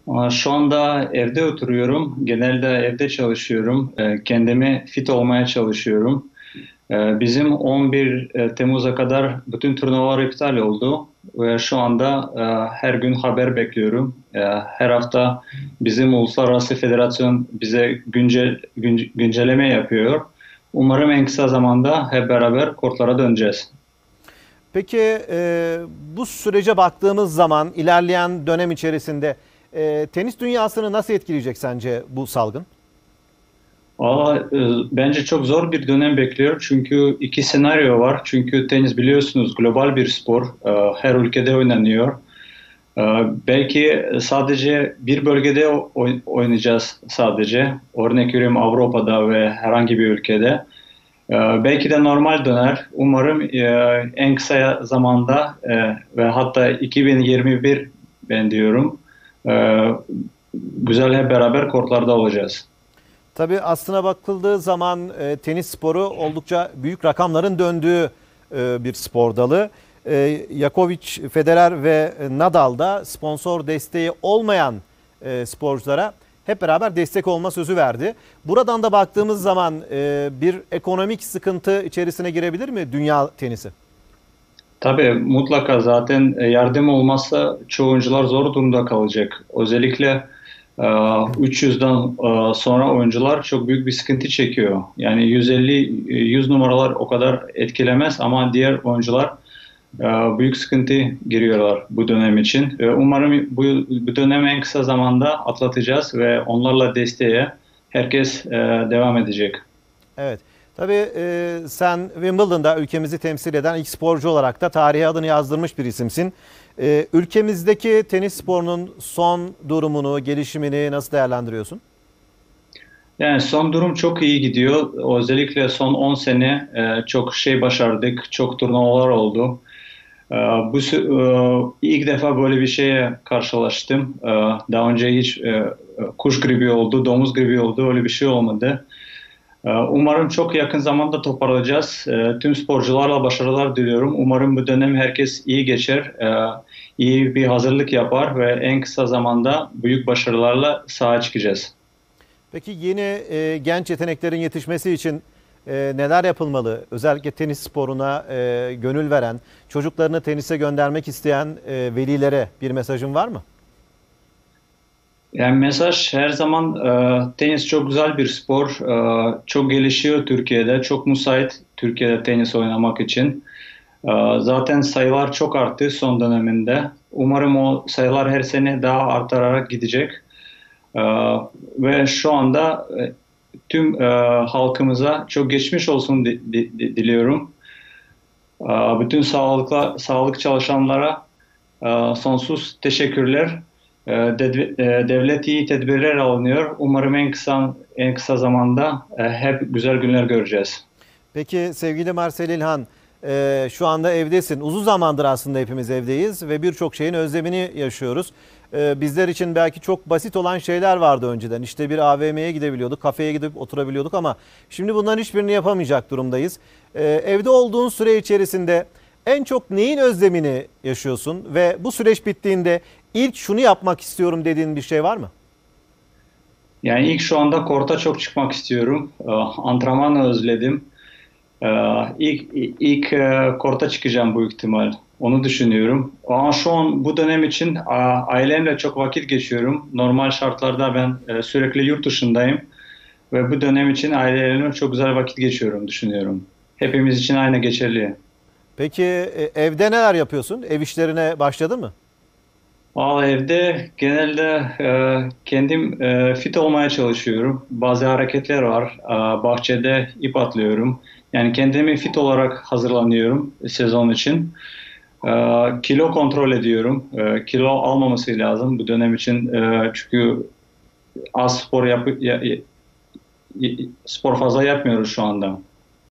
Şu anda evde oturuyorum. Genelde evde çalışıyorum. Kendimi fit olmaya çalışıyorum. Bizim 11 Temmuz'a kadar bütün turnuvalar iptal oldu. Ve şu anda her gün haber bekliyorum. Her hafta bizim Uluslararası Federasyon bize güncelleme yapıyor. Umarım en kısa zamanda hep beraber kortlara döneceğiz. Peki bu sürece baktığımız zaman ilerleyen dönem içerisinde tenis dünyasını nasıl etkileyecek sence bu salgın? Bence çok zor bir dönem bekliyor. Çünkü iki senaryo var. Çünkü tenis biliyorsunuz global bir spor. Her ülkede oynanıyor. Belki sadece bir bölgede oynayacağız sadece. Örnek veriyorum Avrupa'da ve herhangi bir ülkede. Belki de normal döner. Umarım en kısa zamanda ve hatta 2021 ben diyorum güzel hep beraber kortlarda olacağız. Tabii aslına bakıldığı zaman tenis sporu oldukça büyük rakamların döndüğü bir spor dalı. Djokovic, Federer ve Nadal da sponsor desteği olmayan sporculara hep beraber destek olma sözü verdi. Buradan da baktığımız zaman bir ekonomik sıkıntı içerisine girebilir mi dünya tenisi? Tabii mutlaka zaten yardım olmazsa çoğu oyuncular zor durumda kalacak. Özellikle 300'den sonra oyuncular çok büyük bir sıkıntı çekiyor. Yani 150-100 numaralar o kadar etkilemez ama diğer oyuncular büyük sıkıntı giriyorlar bu dönem için. Umarım bu dönemi en kısa zamanda atlatacağız ve onlarla desteğe herkes devam edecek. Evet. Tabii sen Wimbledon'da ülkemizi temsil eden ilk sporcu olarak da tarihe adını yazdırmış bir isimsin. Ülkemizdeki tenis sporunun son durumunu, gelişimini nasıl değerlendiriyorsun? Yani son durum çok iyi gidiyor. Özellikle son 10 sene çok şey başardık, çok turnuvalar oldu. İlk defa böyle bir şeye karşılaştım. Daha önce hiç kuş gribi oldu, domuz gribi oldu, öyle bir şey olmadı. Umarım çok yakın zamanda toparlayacağız. Tüm sporcularla başarılar diliyorum. Umarım bu dönem herkes iyi geçer, iyi bir hazırlık yapar ve en kısa zamanda büyük başarılarla sahaya çıkacağız. Peki yeni genç yeteneklerin yetişmesi için neler yapılmalı? Özellikle tenis sporuna gönül veren, çocuklarını tenise göndermek isteyen velilere bir mesajın var mı? Yani mesaj her zaman tenis çok güzel bir spor. Çok gelişiyor Türkiye'de. Çok müsait Türkiye'de tenis oynamak için. Zaten sayılar çok arttı son döneminde. Umarım o sayılar her sene daha artarak gidecek. E, Ve şu anda tüm halkımıza çok geçmiş olsun diliyorum. Bütün sağlık çalışanlara sonsuz teşekkürler. Devlet iyi tedbirler alınıyor. Umarım en kısa zamanda hep güzel günler göreceğiz. Peki sevgili Marcel İlhan, şu anda evdesin. Uzun zamandır aslında hepimiz evdeyiz ve birçok şeyin özlemini yaşıyoruz. Bizler için belki çok basit olan şeyler vardı önceden. İşte bir AVM'ye gidebiliyorduk, kafeye gidip oturabiliyorduk ama şimdi bunların hiçbirini yapamayacak durumdayız. Evde olduğun süre içerisinde en çok neyin özlemini yaşıyorsun ve bu süreç bittiğinde ilk şunu yapmak istiyorum dediğin bir şey var mı? Yani ilk şu anda korta çok çıkmak istiyorum. Antrenmanı özledim. İlk korta çıkacağım bu ihtimal. Onu düşünüyorum. Ama şu an bu dönem için ailemle çok vakit geçiyorum. Normal şartlarda ben sürekli yurt dışındayım. Ve bu dönem için ailemle çok güzel vakit geçiyorum düşünüyorum. Hepimiz için aynı geçerli. Peki evde neler yapıyorsun? Ev işlerine başladın mı? Evde genelde kendim fit olmaya çalışıyorum. Bazı hareketler var. Bahçede ip atlıyorum. Yani kendimi fit olarak hazırlanıyorum sezon için. Kilo kontrol ediyorum. Kilo almaması lazım bu dönem için. Çünkü az spor fazla yapmıyoruz şu anda.